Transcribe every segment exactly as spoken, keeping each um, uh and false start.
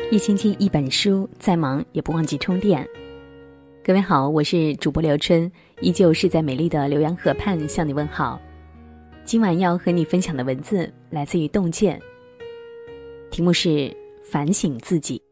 一星期一本书，再忙也不忘记充电。各位好，我是主播刘春，依旧是在美丽的浏阳河畔向你问好。今晚要和你分享的文字来自于洞见，题目是反省自己。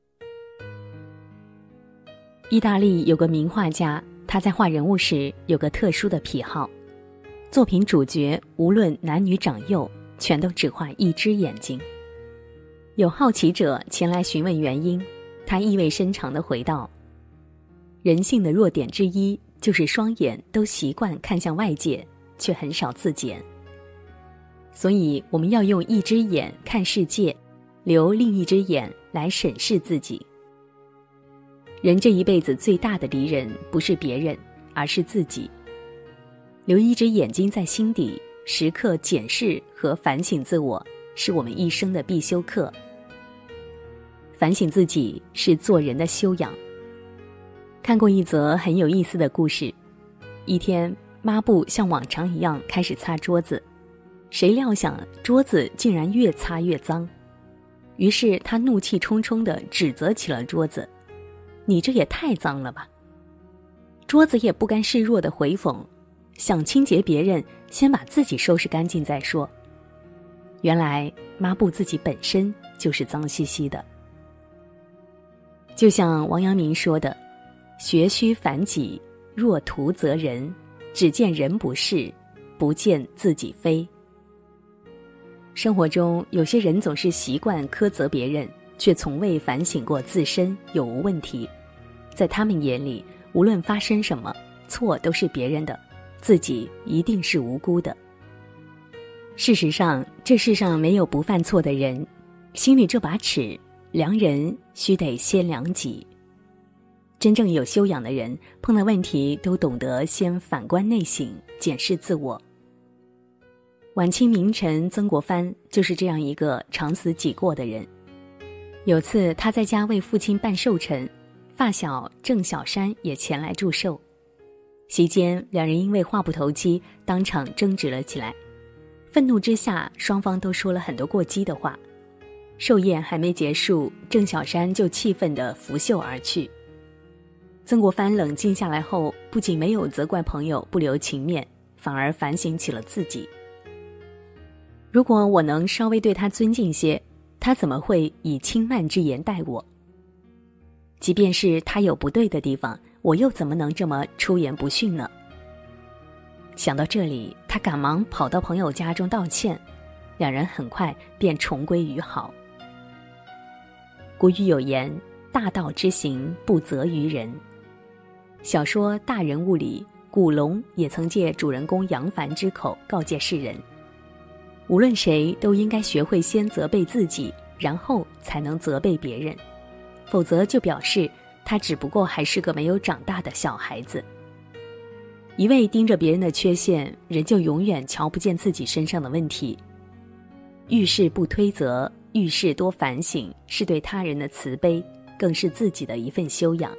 意大利有个名画家，他在画人物时有个特殊的癖好，作品主角无论男女长幼，全都只画一只眼睛。有好奇者前来询问原因，他意味深长地回道：人性的弱点之一就是双眼都习惯看向外界，却很少自检。所以我们要用一只眼看世界，留另一只眼来审视自己。人这一辈子最大的敌人不是别人，而是自己。留一只眼睛在心底，时刻检视和反省自我，是我们一生的必修课。反省自己是做人的修养。看过一则很有意思的故事，一天，抹布像往常一样开始擦桌子，谁料想桌子竟然越擦越脏，于是他怒气冲冲地指责起了桌子：你这也太脏了吧！桌子也不甘示弱地回讽：想清洁别人，先把自己收拾干净再说。原来抹布自己本身就是脏兮兮的。就像王阳明说的：学须反己，若徒责人，只见人不是，不见自己非。生活中有些人总是习惯苛责别人，却从未反省过自身有无问题。在他们眼里，无论发生什么，错都是别人的，自己一定是无辜的。事实上，这世上没有不犯错的人，心里这把尺，量人须得先量己。真正有修养的人，碰到问题都懂得先反观内省，检视自我。晚清名臣曾国藩就是这样一个常思己过的人。有次他在家为父亲办寿辰，发小郑小山也前来祝寿。席间两人因为话不投机，当场争执了起来。愤怒之下，双方都说了很多过激的话。寿宴还没结束，郑小山就气愤地拂袖而去。曾国藩冷静下来后，不仅没有责怪朋友不留情面，反而反省起了自己。如果我能稍微对他尊敬些，他怎么会以轻慢之言待我？即便是他有不对的地方，我又怎么能这么出言不逊呢？想到这里，他赶忙跑到朋友家中道歉，两人很快便重归于好。古语有言：大道之行，不责于人。小说《大人物》里，古龙也曾借主人公杨凡之口告诫世人：无论谁都应该学会先责备自己，然后才能责备别人，否则就表示他只不过还是个没有长大的小孩子。一味盯着别人的缺陷，人就永远瞧不见自己身上的问题。遇事不推责，遇事多反省，是对他人的慈悲，更是自己的一份修养。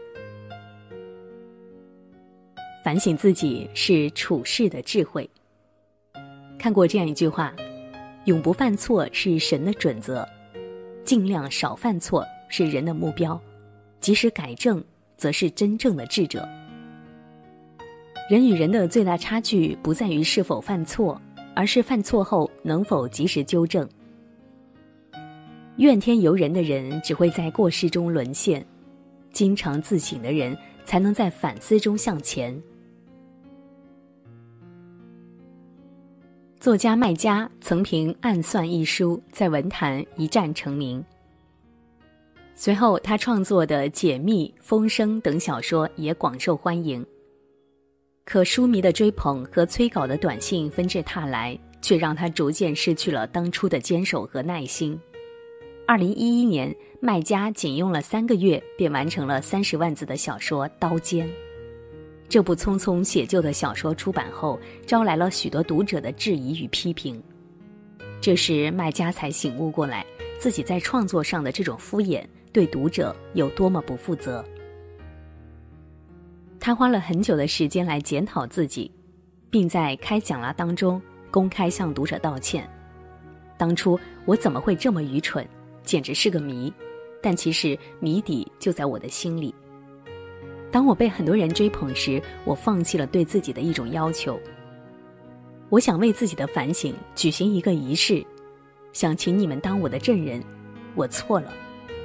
反省自己是处世的智慧。看过这样一句话：永不犯错是神的准则，尽量少犯错是人的目标，及时改正则是真正的智者。人与人的最大差距不在于是否犯错，而是犯错后能否及时纠正。怨天尤人的人只会在过失中沦陷，经常自省的人才能在反思中向前。作家麦家曾凭《暗算》一书在文坛一战成名，随后他创作的《解密》《风声》等小说也广受欢迎。可书迷的追捧和催稿的短信纷至沓来，却让他逐渐失去了当初的坚守和耐心。二零一一年，麦家仅用了三个月便完成了三十万字的小说《刀尖》。这部匆匆写就的小说出版后，招来了许多读者的质疑与批评。这时麦家才醒悟过来，自己在创作上的这种敷衍，对读者有多么不负责。他花了很久的时间来检讨自己，并在开讲啦当中公开向读者道歉。当初我怎么会这么愚蠢，简直是个谜， 但其实谜底就在我的心里。当我被很多人追捧时，我放弃了对自己的一种要求。我想为自己的反省举行一个仪式，想请你们当我的证人，我错了。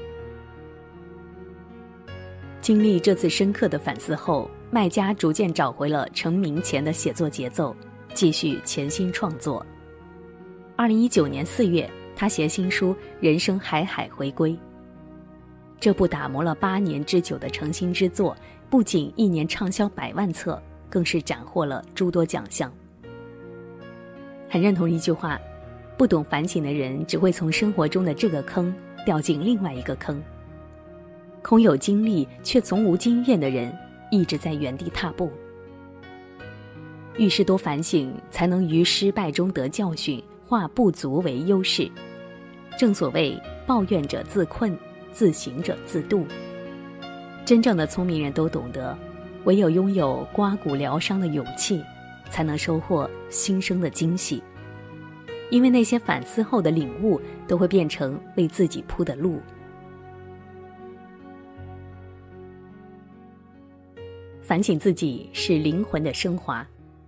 经历这次深刻的反思后，麦家逐渐找回了成名前的写作节奏，继续潜心创作。二零一九年四月，他携新书《人生海海》回归。这部打磨了八年之久的诚心之作，不仅一年畅销百万册，更是斩获了诸多奖项。很认同一句话，不懂反省的人只会从生活中的这个坑掉进另外一个坑。空有经历却从无经验的人，一直在原地踏步。遇事多反省，才能于失败中得教训，化不足为优势。正所谓抱怨者自困，自省者自渡。真正的聪明人都懂得，唯有拥有刮骨疗伤的勇气，才能收获新生的惊喜。因为那些反思后的领悟，都会变成为自己铺的路。反省自己是灵魂的升华。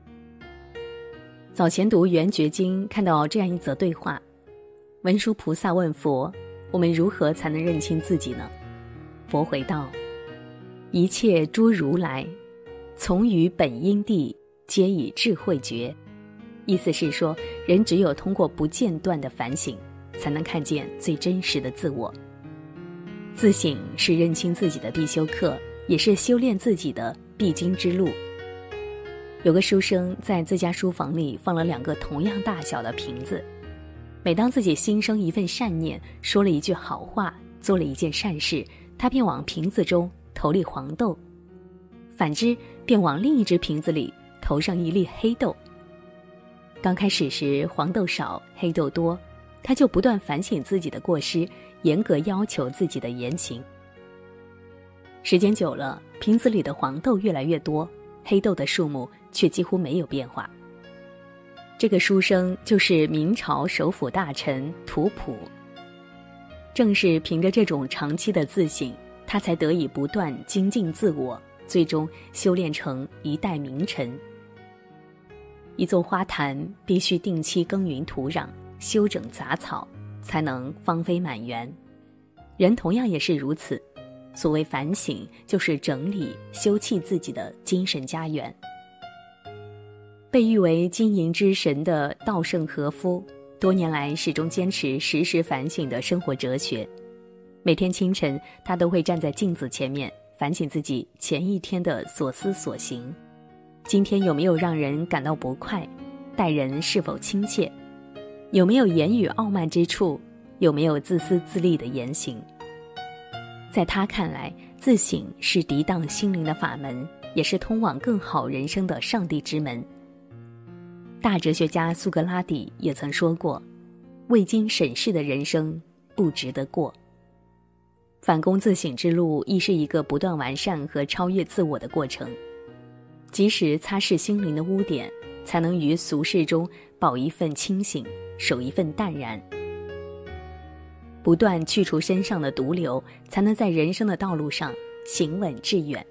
早前读《圆觉经》，看到这样一则对话：文殊菩萨问佛，我们如何才能认清自己呢？佛回道，一切诸如来从于本因地，皆以智慧觉。意思是说，人只有通过不间断的反省，才能看见最真实的自我。自省是认清自己的必修课，也是修炼自己的必经之路。有个书生在自家书房里放了两个同样大小的瓶子，每当自己心生一份善念，说了一句好话，做了一件善事，他便往瓶子中投粒黄豆，反之便往另一只瓶子里投上一粒黑豆。刚开始时黄豆少，黑豆多，他就不断反省自己的过失，严格要求自己的言行。时间久了，瓶子里的黄豆越来越多，黑豆的数目却几乎没有变化。这个书生就是明朝首辅大臣图普。正是凭着这种长期的自省，他才得以不断精进自我，最终修炼成一代名臣。一座花坛必须定期耕耘土壤，修整杂草，才能芳菲满园。人同样也是如此，所谓反省，就是整理修葺自己的精神家园。被誉为经营之神的稻盛和夫，多年来始终坚持时时反省的生活哲学。每天清晨，他都会站在镜子前面，反省自己前一天的所思所行，今天有没有让人感到不快，待人是否亲切，有没有言语傲慢之处，有没有自私自利的言行。在他看来，自省是涤荡心灵的法门，也是通往更好人生的上帝之门。大哲学家苏格拉底也曾说过，未经审视的人生不值得过。反躬自省之路亦是一个不断完善和超越自我的过程，即使擦拭心灵的污点，才能于俗世中保一份清醒，守一份淡然。不断去除身上的毒瘤，才能在人生的道路上行稳致远。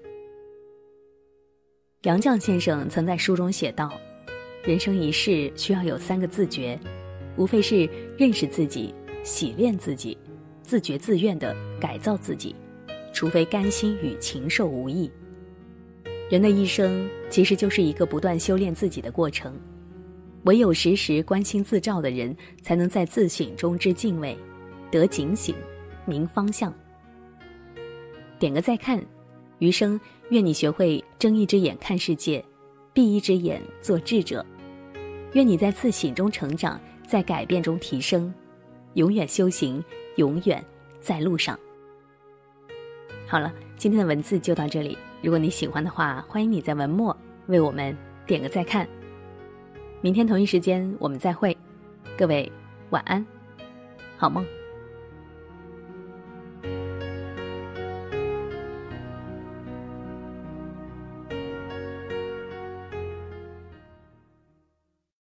杨绛先生曾在书中写道，人生一世需要有三个自觉，无非是认识自己、洗练自己、自觉自愿地改造自己，除非甘心与禽兽无异。人的一生其实就是一个不断修炼自己的过程，唯有时时关心自照的人，才能在自省中知敬畏，得警醒，明方向。点个再看，余生愿你学会睁一只眼看世界，闭一只眼做智者。愿你在自省中成长，在改变中提升，永远修行，永远在路上。好了，今天的文字就到这里，如果你喜欢的话，欢迎你在文末为我们点个再看。明天同一时间我们再会，各位晚安，好梦。